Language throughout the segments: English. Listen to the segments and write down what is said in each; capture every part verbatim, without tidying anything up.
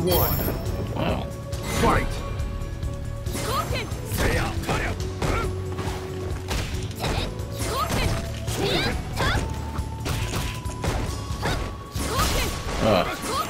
Round one. Wow. Fight. Uh.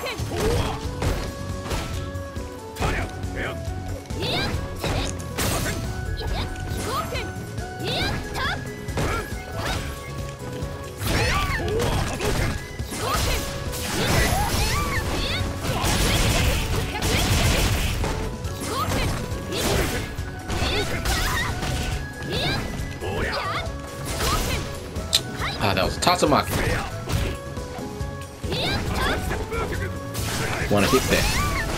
Ah, that was Tatsumaki. Wanna hit that?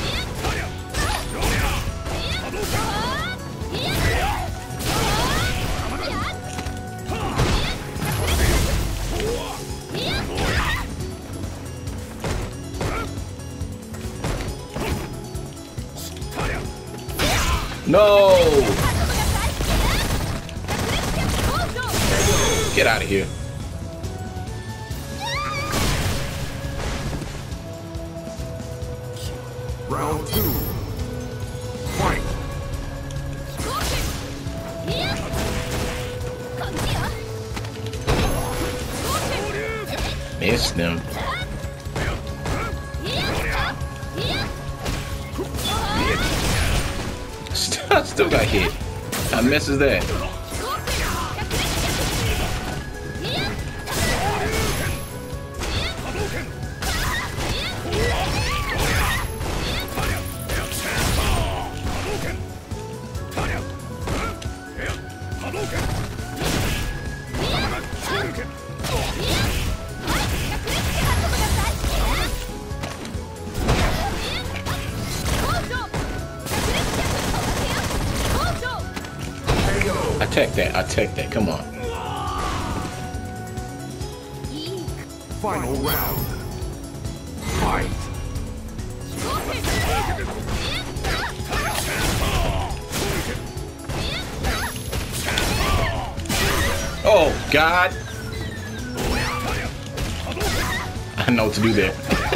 No! Get out of here. Round two. Fight. Missed them. Still, still got hit. How misses that? I take that. I take that. Come on. Final round. Fight. Oh God! I know what to do there.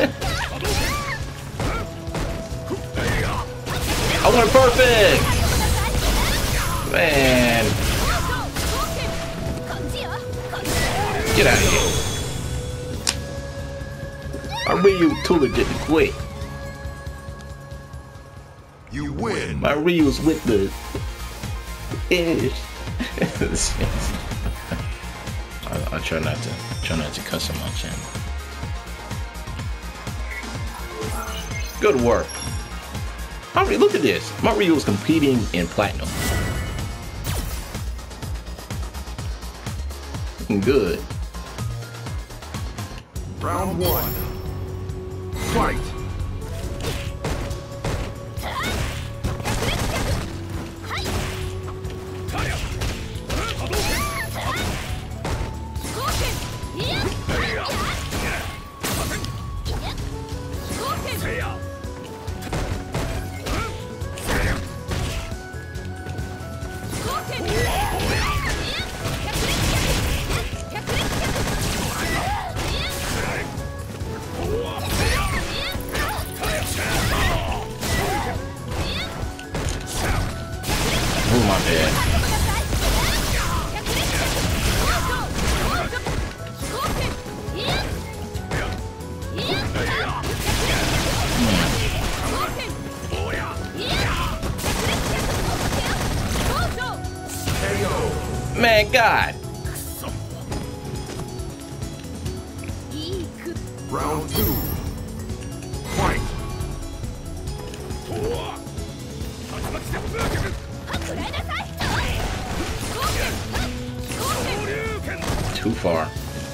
I want it perfect. Man, get out of here. I Ryu too legit to quit. You win. My Ryu's with the ish. I, I try not to try not to cuss on my channel. Good work. I mean, look at this. My Ryu was competing in platinum. Looking good. Round one. Fight. Oh my bad. Man, God. Round two. Fight. Too far.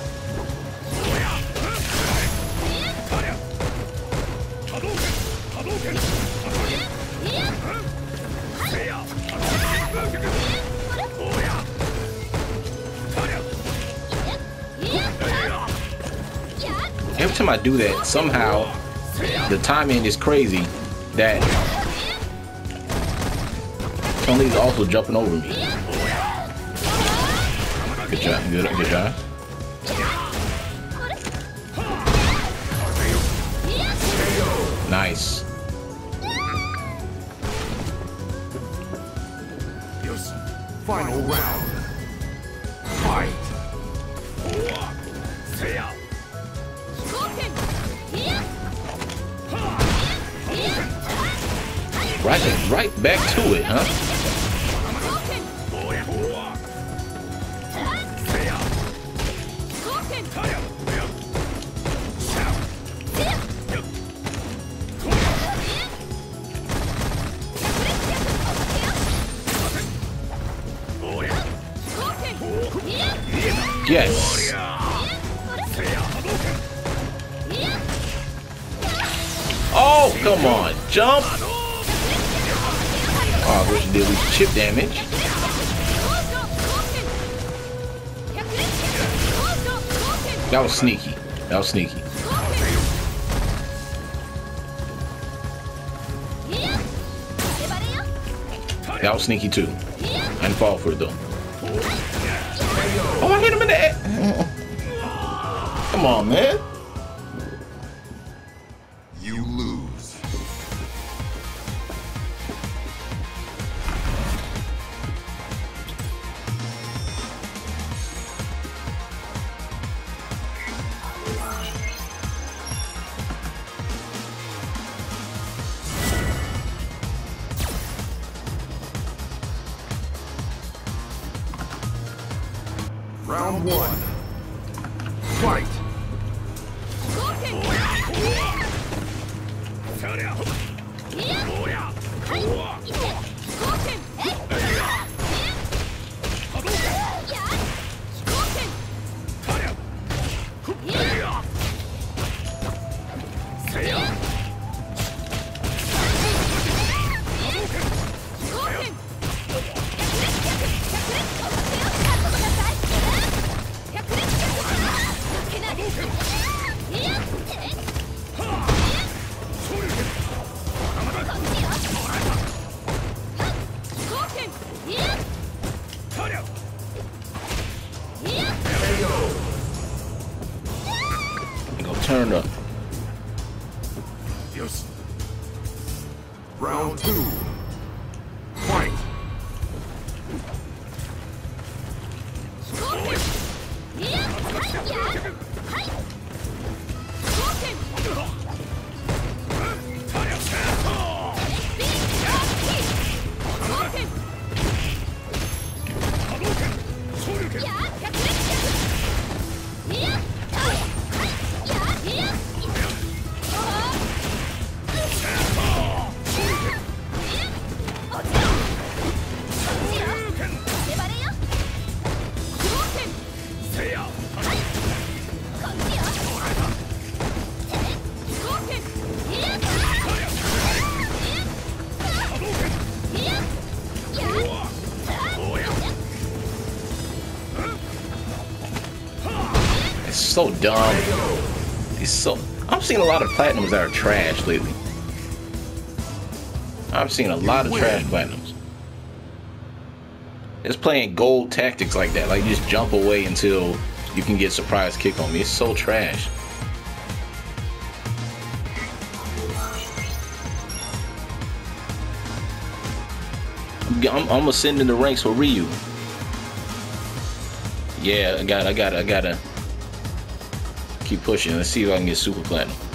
Every time I do that, somehow the timing is crazy that Chun-Li's also jumping over me. Good job, good, good job. Nice. Final round. Fight. Right, right back to it, huh? Yes. Oh, come on. Jump. Oh, I wish it did with chip damage. That was sneaky. That was sneaky. That was sneaky too. I didn't fall for it though. Oh, I hit him in the head. Come on, man. You lose. Round one. Fight. Turn up. Yes. Round two. Fight. So dumb. He's so. I'm seeing a lot of platinums that are trash lately. I'm seeing a lot of trash platinums. It's playing gold tactics like that. Like, you just jump away until you can get surprise kick on me. It's so trash. I'm, I'm gonna send in the ranks for Ryu. Yeah, I got, I got, I gotta keep pushing. Let's see if I can get super platinum.